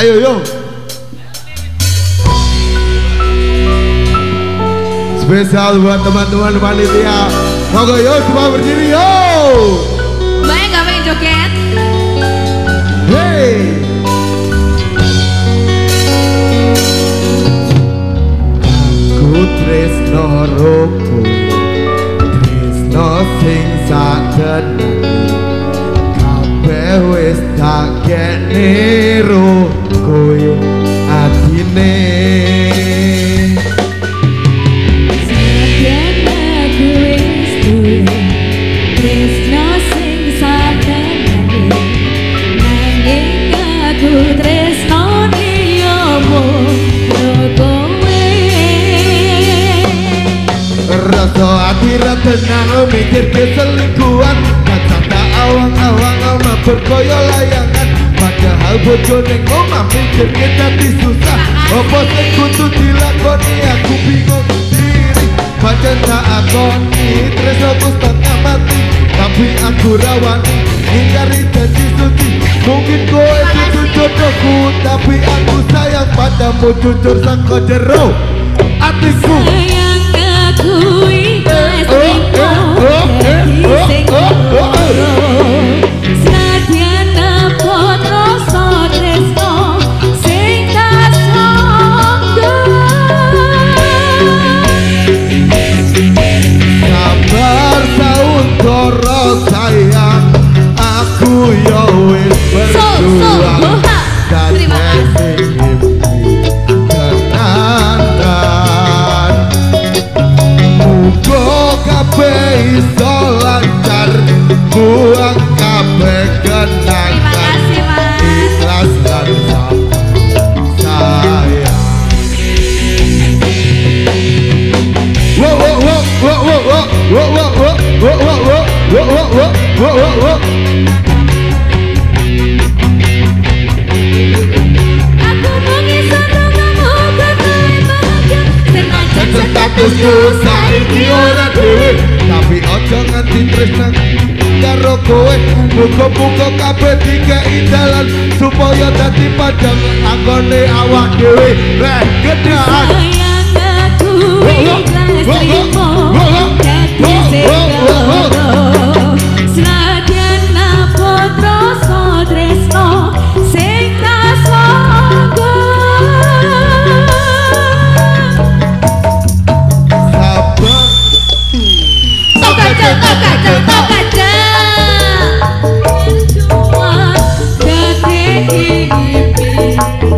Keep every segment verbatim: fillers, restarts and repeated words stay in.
Ayo yo. Spesial buat teman-teman panitia. Monggo yo semua berdiri yo. Mbaknya gak pengen joget? Hey. Aku tresno roku, tresno sing sadenani, kabeh wis tak kene ro kowe atine. Tenang mikir keselingkuhan, kata awang-awang ama berkoyo layangan. Padahal bojone ngomong mikir kita disusah. Apa sing kudu dilakoni aku bingung diri. Pancen tak akoni tresno setengah mati, tapi aku rawani hindari janji suci. Mungkin kowe itu jodohku, tapi aku sayang padamu jujur sangko jero atiku. Sayang aku ikhlas Senadyan apa rasa tresno sing tak sangga. Sabar saudara sayang, aku ya wis berjuang dan sing tenanan. Muga kabeh iso lancar, buang kabeh kenangan, ikhlas dan sabar sayang. Wo wo wo wo wo wo wo wo wo wo wo wo wo wo wo wo wo. Aku mengisah kamu kekal bahagia, senajan Statusku saiki ora dhewe, tapi aja nganti tresna karo kowe. Muga-muga kabeh dikei dalan supaya dadi padang anggone awak dhewe. Reh gedhan. sayang aku ikhlas terima dadi segala. Senadyan apa rasa tresno sing tak sangga. Sabar. Tok kacang, tok kacang, tok kacang. Berjuang dadi mimpi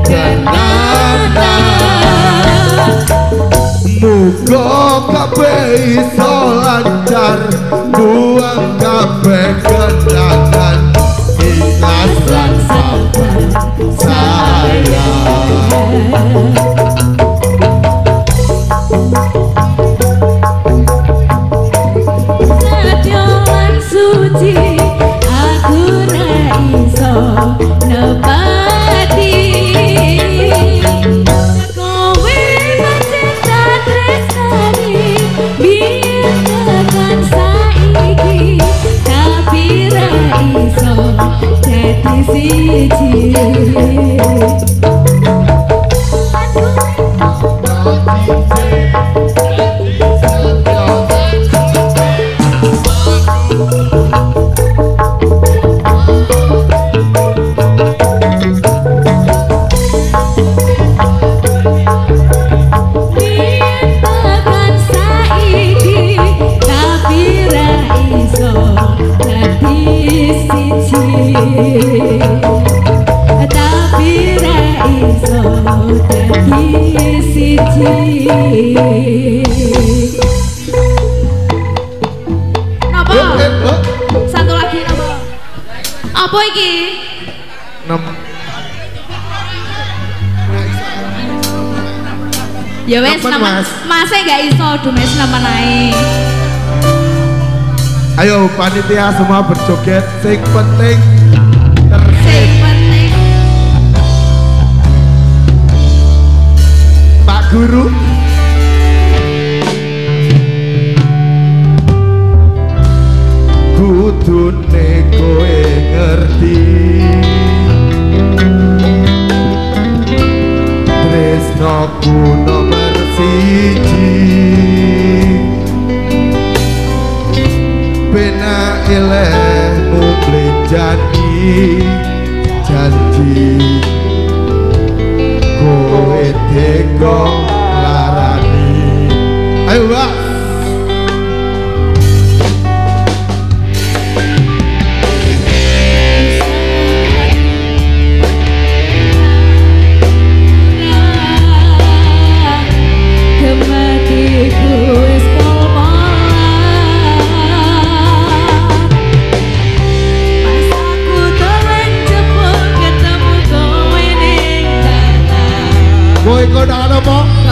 kenangan. Muga kabeh iso lancar, buang kabeh kenangan, ikhlas lan sabar sayang. Sadyoan suci aku ra iso nepati. Kowe pancen tak tresnani, biyen tekan saiki, tapi ra iso dadi siji. Tapi ra iso dadi siji. Napa? Satu lagi napa? Apa iki? Nem. Ya wes nama masih gak iso dumes nama naik. Ayo panitia semua berjoget, sing penting Sing penting Pak Guru. Kudune kowe ngerti, janji kowe tega larani. Ayo Mbak. Kowe kok ndak ana apa?